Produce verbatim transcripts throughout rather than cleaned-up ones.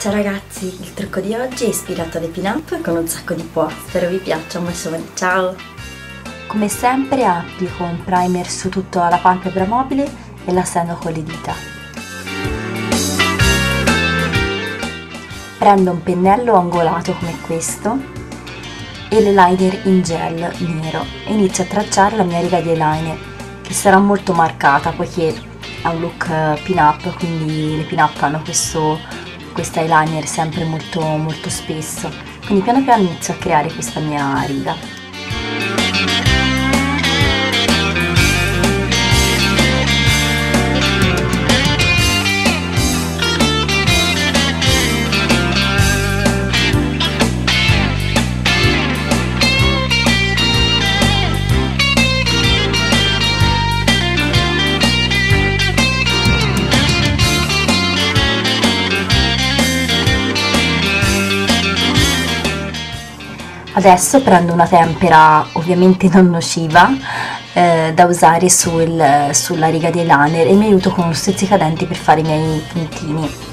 Ciao ragazzi, il trucco di oggi è ispirato alle pin-up con un sacco di pose, spero vi piaccia, un bacione, ciao! Come sempre applico un primer su tutta la palpebra mobile e la stendo con le dita. Prendo un pennello angolato come questo e l'eyeliner in gel nero e inizio a tracciare la mia riga di eyeliner, che sarà molto marcata poiché ha un look pin-up, quindi le pin-up hanno questo questo eyeliner sempre molto molto spesso, quindi piano piano inizio a creare questa mia riga. Adesso prendo una tempera ovviamente non nociva eh, da usare sul, sulla riga di eyeliner e mi aiuto con uno stuzzicadenti per fare i miei puntini.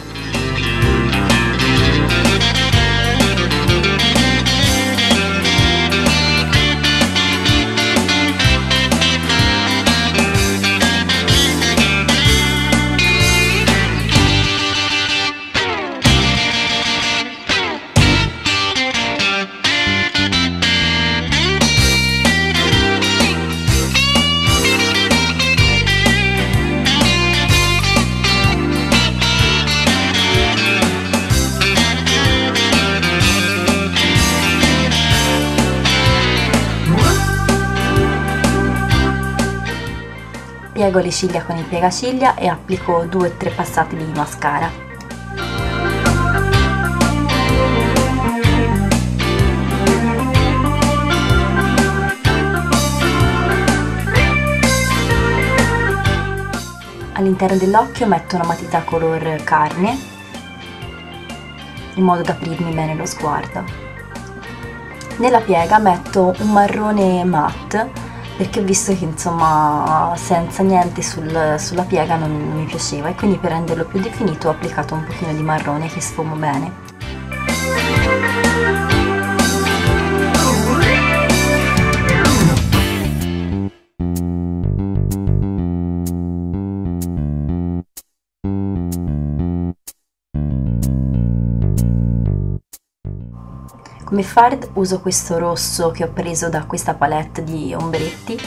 Piego le ciglia con il piegaciglia e applico due o tre passate di mascara. All'interno dell'occhio metto una matita color carne in modo da aprirmi bene lo sguardo. Nella piega metto un marrone matte perché ho visto che insomma senza niente sul, sulla piega non, non mi piaceva, e quindi per renderlo più definito ho applicato un pochino di marrone che sfumo bene. Come fard uso questo rosso che ho preso da questa palette di ombretti.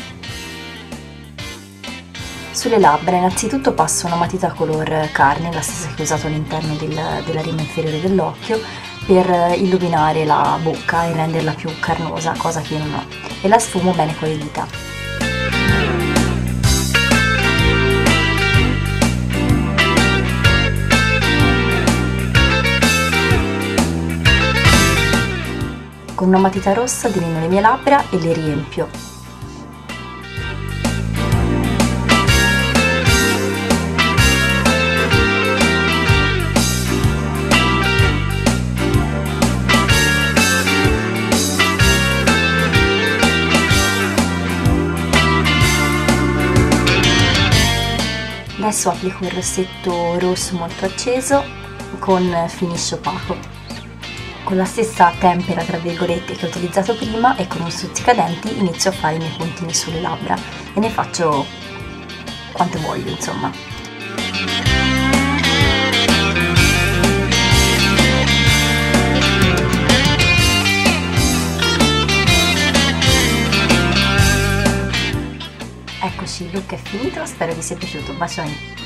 Sulle labbra innanzitutto passo una matita color carne, la stessa che ho usato all'interno del, della rima inferiore dell'occhio, per illuminare la bocca e renderla più carnosa, cosa che io non ho, e la sfumo bene con le dita. Con una matita rossa delineo le mie labbra e le riempio. Adesso applico il rossetto rosso molto acceso con finish opaco. Con la stessa tempera tra virgolette che ho utilizzato prima e con un stuzzicadenti inizio a fare i miei puntini sulle labbra e ne faccio quante voglio, insomma. Eccoci, il look è finito, spero vi sia piaciuto, bacioni!